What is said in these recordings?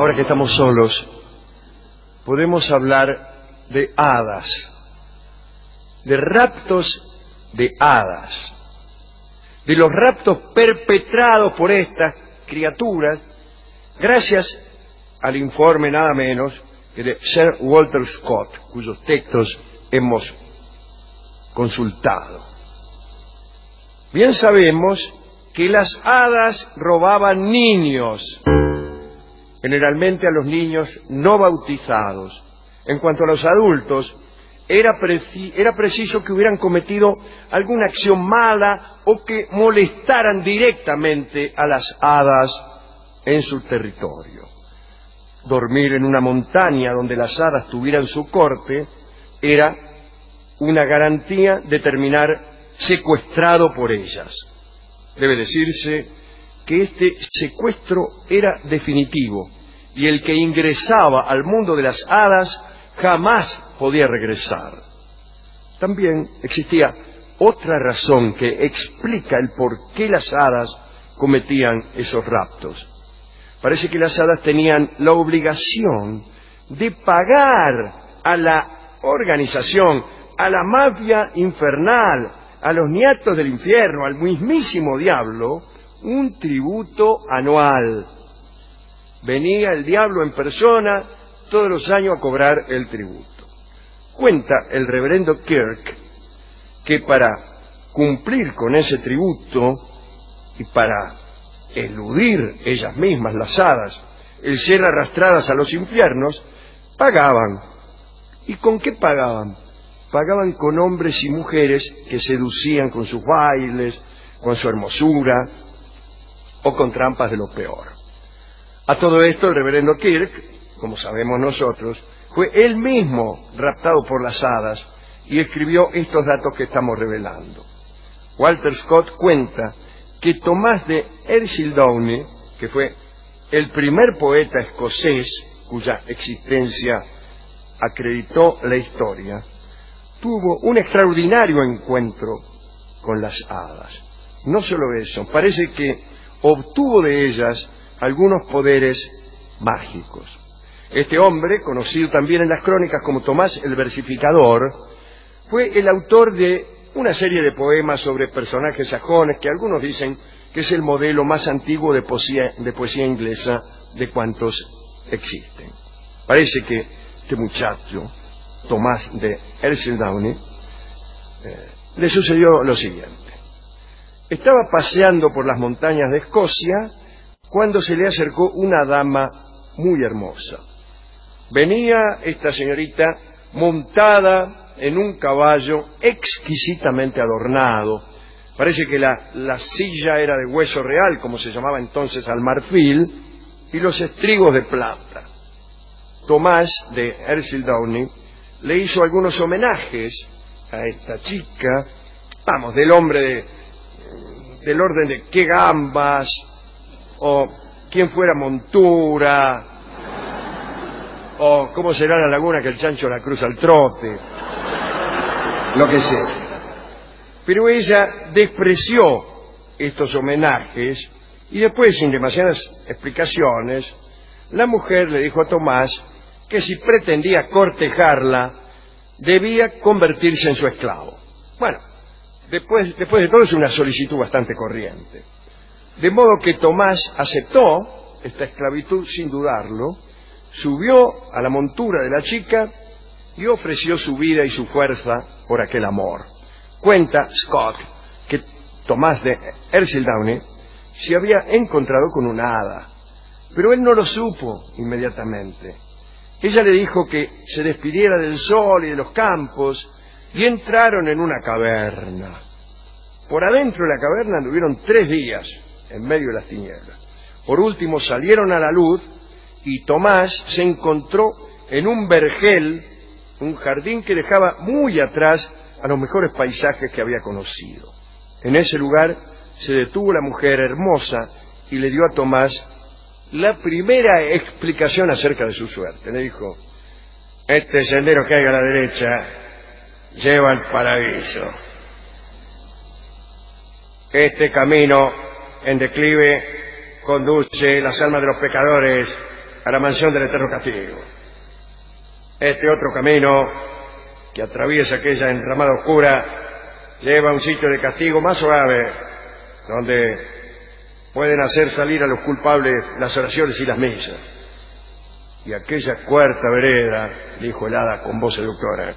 ahora que estamos solos, podemos hablar de hadas, de raptos de hadas, de los raptos perpetrados por estas criaturas, gracias al informe nada menos que de Sir Walter Scott, cuyos textos hemos consultado. Bien sabemos que las hadas robaban niños, generalmente a los niños no bautizados. En cuanto a los adultos, era preciso que hubieran cometido alguna acción mala o que molestaran directamente a las hadas en su territorio. Dormir en una montaña donde las hadas tuvieran su corte era una garantía de terminar secuestrado por ellas. Debe decirse que este secuestro era definitivo y el que ingresaba al mundo de las hadas jamás podía regresar. También existía otra razón que explica el por qué las hadas cometían esos raptos. Parece que las hadas tenían la obligación de pagar a la organización, a la mafia infernal, a los nietos del infierno, al mismísimo diablo, un tributo anual. Venía el diablo en persona todos los años a cobrar el tributo. Cuenta el reverendo Kirk que para cumplir con ese tributo y para eludir ellas mismas, las hadas, el ser arrastradas a los infiernos, pagaban. ¿Y con qué pagaban? Pagaban con hombres y mujeres que seducían con sus bailes, con su hermosura o con trampas de lo peor. A todo esto el reverendo Kirk, como sabemos nosotros, fue él mismo raptado por las hadas y escribió estos datos que estamos revelando. Walter Scott cuenta que Tomás de Ercildoune, que fue el primer poeta escocés cuya existencia acreditó la historia, tuvo un extraordinario encuentro con las hadas. No solo eso, parece que obtuvo de ellas algunos poderes mágicos. Este hombre, conocido también en las crónicas como Tomás el Versificador, fue el autor de una serie de poemas sobre personajes sajones que algunos dicen que es el modelo más antiguo de poesía inglesa de cuantos existen. Parece que este muchacho, Tomás de Ercildoune, le sucedió lo siguiente. Estaba paseando por las montañas de Escocia cuando se le acercó una dama muy hermosa. Venía esta señorita montada en un caballo exquisitamente adornado. Parece que la silla era de hueso real, como se llamaba entonces al marfil, y los estribos de plata. Tomás de Ercildoune le hizo algunos homenajes a esta chica, vamos, del orden de qué gambas, o quién fuera montura, o cómo será la laguna que el chancho la cruza al trote, lo que sea. Pero ella despreció estos homenajes y después, sin demasiadas explicaciones, la mujer le dijo a Tomás que si pretendía cortejarla, debía convertirse en su esclavo. Bueno, después de todo es una solicitud bastante corriente. De modo que Tomás aceptó esta esclavitud sin dudarlo, subió a la montura de la chica y ofreció su vida y su fuerza por aquel amor. Cuenta Scott que Tomás de Ercildoune se había encontrado con una hada, pero él no lo supo inmediatamente. Ella le dijo que se despidiera del sol y de los campos y entraron en una caverna. Por adentro de la caverna anduvieron 3 días en medio de las tinieblas. Por último salieron a la luz y Tomás se encontró en un vergel, un jardín que dejaba muy atrás a los mejores paisajes que había conocido. En ese lugar se detuvo la mujer hermosa y le dio a Tomás la primera explicación acerca de su suerte. Le dijo: este sendero que hay a la derecha lleva al paraíso. Este camino en declive conduce las almas de los pecadores a la mansión del eterno castigo. Este otro camino que atraviesa aquella enramada oscura lleva a un sitio de castigo más suave, donde pueden hacer salir a los culpables las oraciones y las misas. Y aquella cuarta vereda, dijo el hada con voz seductora,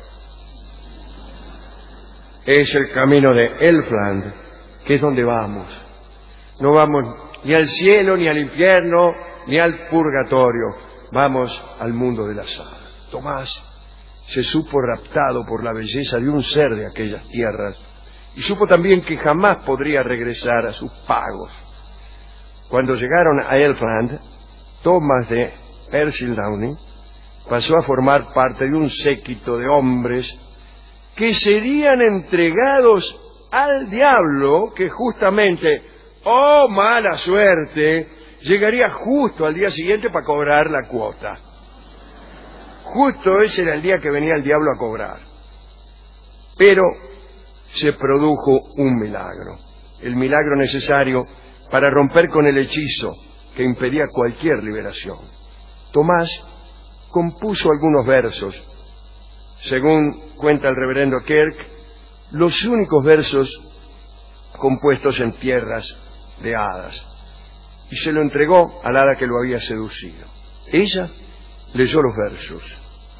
es el camino de Elfland, que es donde vamos. No vamos ni al cielo, ni al infierno, ni al purgatorio. Vamos al mundo de las hadas. Tomás se supo raptado por la belleza de un ser de aquellas tierras y supo también que jamás podría regresar a sus pagos. Cuando llegaron a Elfland, Tomás de Ercildown pasó a formar parte de un séquito de hombres que serían entregados al diablo, que justamente, oh mala suerte, llegaría justo al día siguiente para cobrar la cuota. Justo ese era el día que venía el diablo a cobrar. Pero se produjo un milagro, el milagro necesario para romper con el hechizo que impedía cualquier liberación. Tomás compuso algunos versos. Según cuenta el reverendo Kirk, los únicos versos compuestos en tierras de hadas, y se lo entregó al hada que lo había seducido. Ella leyó los versos.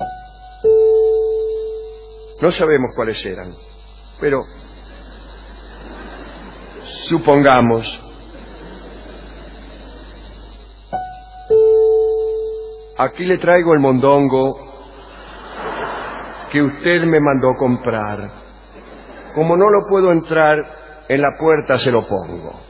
No sabemos cuáles eran, pero supongamos: aquí le traigo el mondongo que usted me mandó comprar. Como no lo puedo entrar, en la puerta se lo pongo.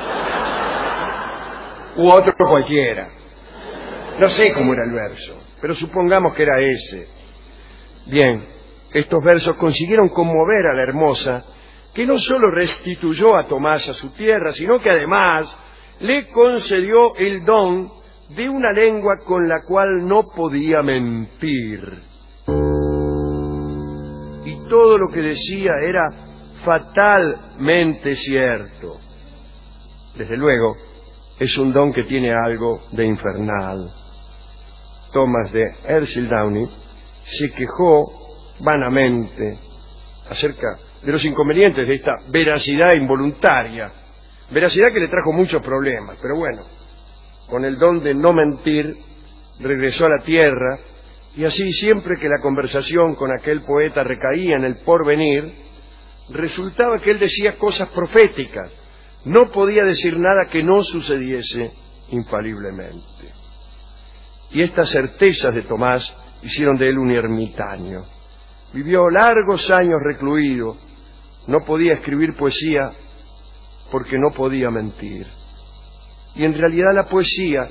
U otro cualquiera. No sé cómo era el verso, pero supongamos que era ese. Bien, estos versos consiguieron conmover a la hermosa, que no solo restituyó a Tomás a su tierra, sino que además le concedió el don de una lengua con la cual no podía mentir. Y todo lo que decía era fatalmente cierto. Desde luego, es un don que tiene algo de infernal. Tomás de Ercildown se quejó vanamente acerca de los inconvenientes de esta veracidad involuntaria, veracidad que le trajo muchos problemas, pero bueno, con el don de no mentir, regresó a la tierra, y así siempre que la conversación con aquel poeta recaía en el porvenir, resultaba que él decía cosas proféticas. No podía decir nada que no sucediese infaliblemente. Y estas certezas de Tomás hicieron de él un ermitaño. Vivió largos años recluido, no podía escribir poesía porque no podía mentir. Y en realidad la poesía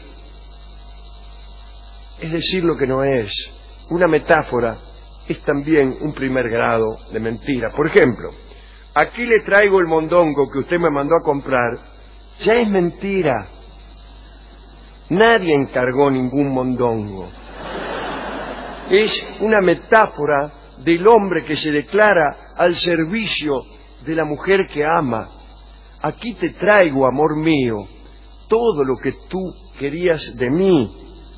es decir lo que no es. Una metáfora es también un primer grado de mentira. Por ejemplo, aquí le traigo el mondongo que usted me mandó a comprar, ya es mentira. Nadie encargó ningún mondongo. Es una metáfora del hombre que se declara al servicio de la mujer que ama. Aquí te traigo, amor mío, todo lo que tú querías de mí.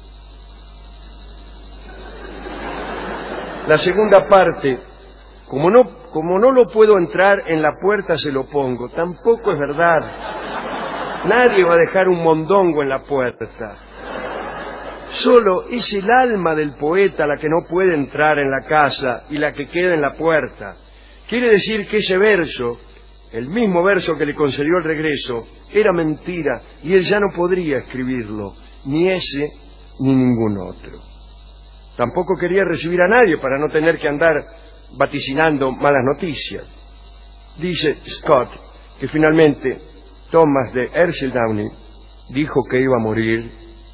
La segunda parte, como no lo puedo entrar, en la puerta se lo pongo, tampoco es verdad. Nadie va a dejar un mondongo en la puerta. Solo es el alma del poeta la que no puede entrar en la casa y la que queda en la puerta. Quiere decir que ese verso, el mismo verso que le concedió el regreso, era mentira y él ya no podría escribirlo, ni ese ni ningún otro. Tampoco quería recibir a nadie para no tener que andar vaticinando malas noticias. Dice Scott que finalmente Tomás de Ercildown dijo que iba a morir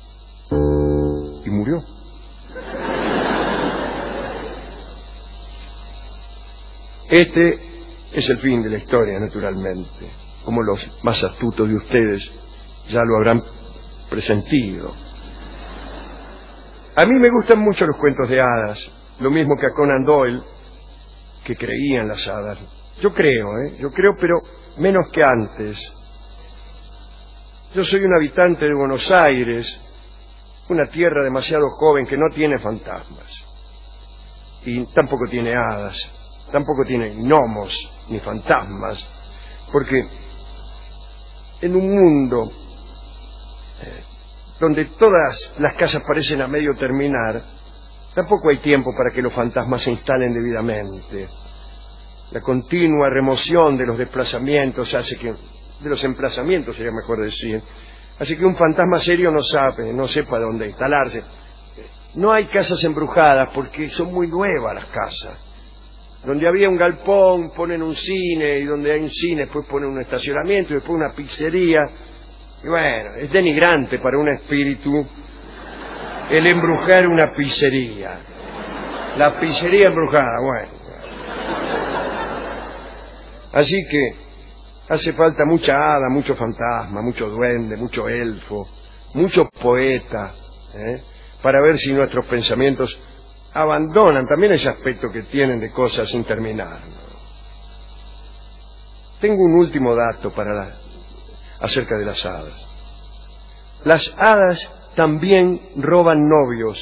y murió. Este es el fin de la historia, naturalmente, como los más astutos de ustedes ya lo habrán presentido. A mí me gustan mucho los cuentos de hadas, lo mismo que a Conan Doyle, que creía en las hadas. Yo creo, pero menos que antes. Yo soy un habitante de Buenos Aires, una tierra demasiado joven que no tiene fantasmas. Y tampoco tiene hadas, tampoco tiene gnomos ni fantasmas, porque en un mundo donde todas las casas parecen a medio terminar, tampoco hay tiempo para que los fantasmas se instalen debidamente. La continua remoción de los desplazamientos hace que, de los emplazamientos sería mejor decir, hace que un fantasma serio no sepa dónde instalarse. No hay casas embrujadas porque son muy nuevas las casas. Donde había un galpón ponen un cine, y donde hay un cine después ponen un estacionamiento y después una pizzería. Y bueno, es denigrante para un espíritu el embrujar una pizzería. La pizzería embrujada, bueno. Así que hace falta mucha hada, mucho fantasma, mucho duende, mucho elfo, mucho poeta, para ver si nuestros pensamientos abandonan también ese aspecto que tienen de cosas sin terminar, ¿no? Tengo un último dato acerca de las hadas. Las hadas también roban novios.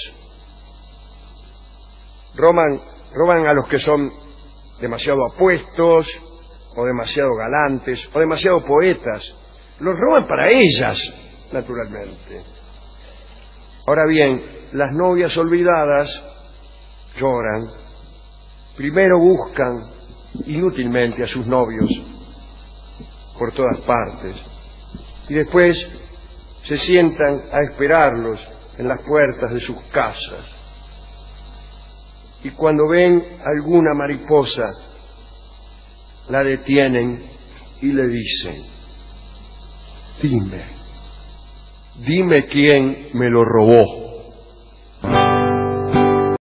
Roban a los que son demasiado apuestos, o demasiado galantes, o demasiado poetas. Los roban para ellas, naturalmente. Ahora bien, las novias olvidadas lloran. Primero buscan inútilmente a sus novios por todas partes y después se sientan a esperarlos en las puertas de sus casas. Y cuando ven alguna mariposa, la detienen y le dicen: dime quién me lo robó.